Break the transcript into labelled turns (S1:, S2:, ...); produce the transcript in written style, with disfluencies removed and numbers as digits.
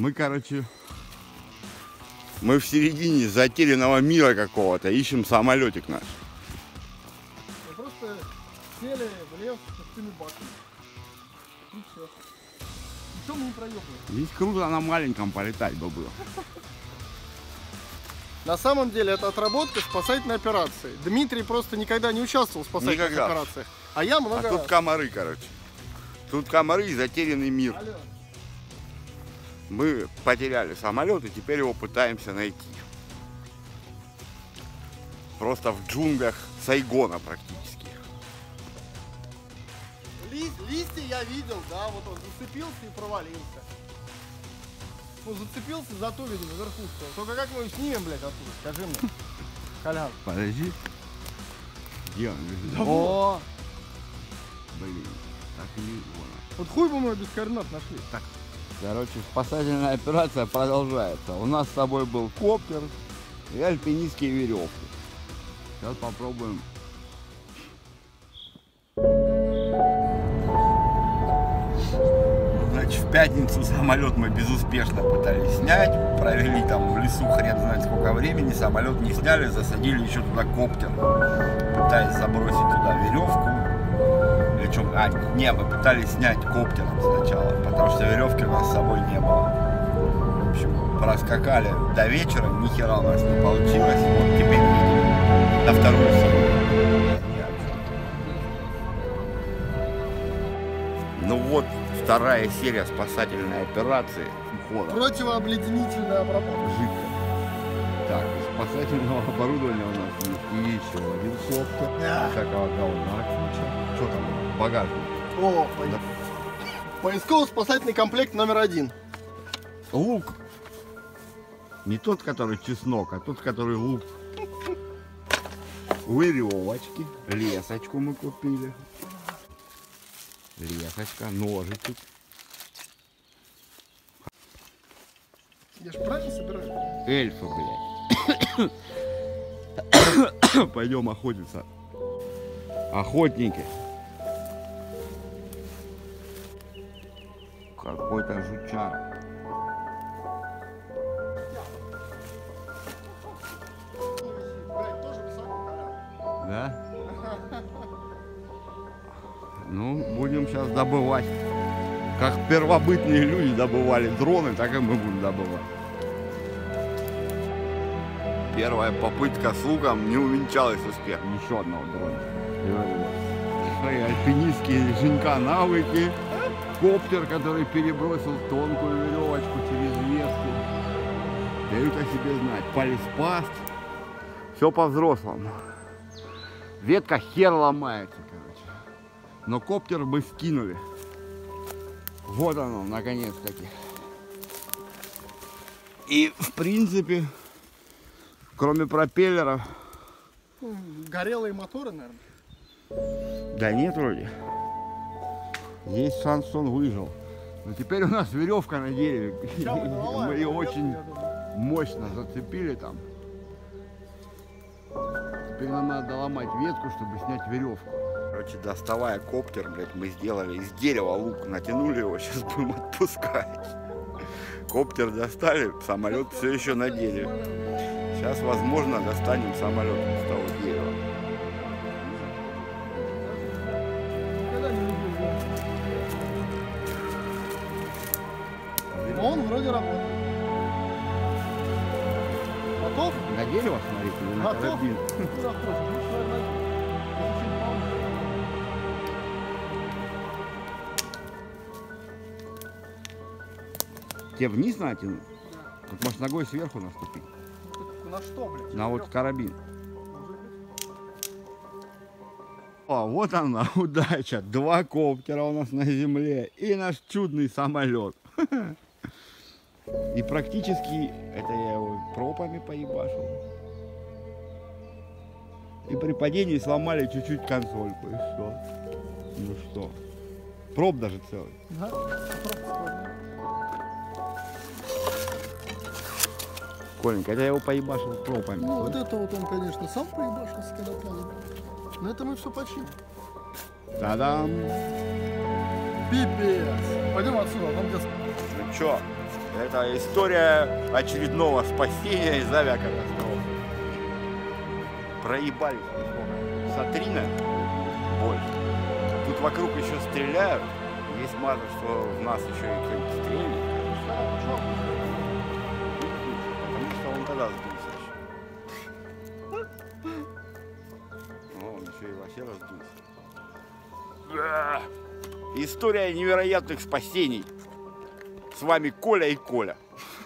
S1: Мы, короче, мы в середине затерянного мира какого-то, ищем самолетик наш.
S2: Мы просто сели в лес с пустыми баками. И все. Ничего мы не проебали.
S1: Здесь круто на маленьком полетать бы было.
S2: На самом деле это отработка спасательной операции. Дмитрий просто никогда не участвовал в спасательных операциях. А я много раз.
S1: Тут комары, короче. Тут комары и затерянный мир.
S2: Алло.
S1: Мы потеряли самолет и теперь его пытаемся найти. Просто в джунглях Сайгона практически.
S2: Листья я видел, да, вот он зацепился и провалился. Ну, зацепился, зато, видимо, верхушку. Только как мы его снимем, блядь, оттуда? Скажи мне. Колян.
S1: Подожди. Где он лежит?
S2: Да
S1: О! Блин, так и не вон.
S2: Вот хуй бы мы его без координат нашли.
S1: Так. Короче, спасательная операция продолжается. У нас с собой был коптер и альпинистские веревки. Сейчас попробуем. Значит, в пятницу самолет мы безуспешно пытались снять. Провели там в лесу хрен знает сколько времени. Самолет не сняли, засадили еще туда коптер. Пытаясь забросить туда веревку. Или что? Не, мы пытались снять коптером сначала, потому что веревки у нас с собой не было. В общем, проскакали до вечера, ни хера у нас не получилось. Вот теперь едем на вторую серию. Ну вот, вторая серия спасательной операции.
S2: Противообледенительная обработка.
S1: Жидко. Так, из спасательного оборудования у нас есть и еще один коптер. Всякого говна куча. Что там? Багажник.
S2: О,
S1: Да.
S2: Поисково-спасательный комплект номер 1.
S1: Лук. Не тот, который чеснок, а тот, который лук. Веревочки. Лесочку мы купили. Лесочка, ножичек.
S2: Я ж правильно собираю?
S1: Эльфы, блядь. Пойдем охотиться. Охотники. Какой-то жучар. Да? Ну, будем сейчас добывать. Как первобытные люди добывали дроны, так и мы будем добывать. Первая попытка с луком не увенчалась успехом. Еще одного дрона. Свои альпинистские Женька навыки. Коптер, который перебросил тонкую веревочку через ветку. Дают о себе знать. Полиспаст. Все по-взрослому. Ветка хер ломается, короче. Но коптер мы скинули. Вот оно, наконец-таки. И, в принципе, кроме пропеллеров...
S2: Горелые моторы, наверное.
S1: Да нет, вроде. Есть шанс, что он выжил. Но теперь у нас веревка на дереве. Мы ее очень мощно зацепили там. Теперь нам надо доломать ветку, чтобы снять веревку. Короче, доставая коптер, блядь, мы сделали из дерева лук, натянули его, сейчас будем отпускать. Коптер достали, самолет все еще на дереве. Сейчас, возможно, достанем самолет из того дерева.
S2: Но он вроде работает. Готов?
S1: На дерево смотрите, или на
S2: Готов?
S1: карабин?
S2: Куда хочешь? Лучше, наверное,
S1: Тебе вниз натянуть? Тут можешь ногой сверху наступить.
S2: на что, блядь?
S1: На вот карабин. О, вот она, удача. 2 коптера у нас на земле и наш чудный самолет. И практически, это я его пропами поебашил. И при падении сломали чуть-чуть консольку, и что? Ну что? Проб даже целый.
S2: Да?
S1: Коленька, это я его поебашил пропами.
S2: Ну вот это вот он, конечно, сам поебашился, когда падал. Но это мы все починим.
S1: Та-дам!
S2: Пипец! Пойдем отсюда, там где...
S1: Ну чё, Это история очередного спасения из авиакатастрофы. Проебались сколько? Сатрина больше. Тут вокруг еще стреляют. Есть маза, что в нас еще и кто-нибудь стрельнет. Потому что он тогда сдулся еще. Ну, он еще и вообще раздулся. История невероятных спасений. С вами Коля и Коля.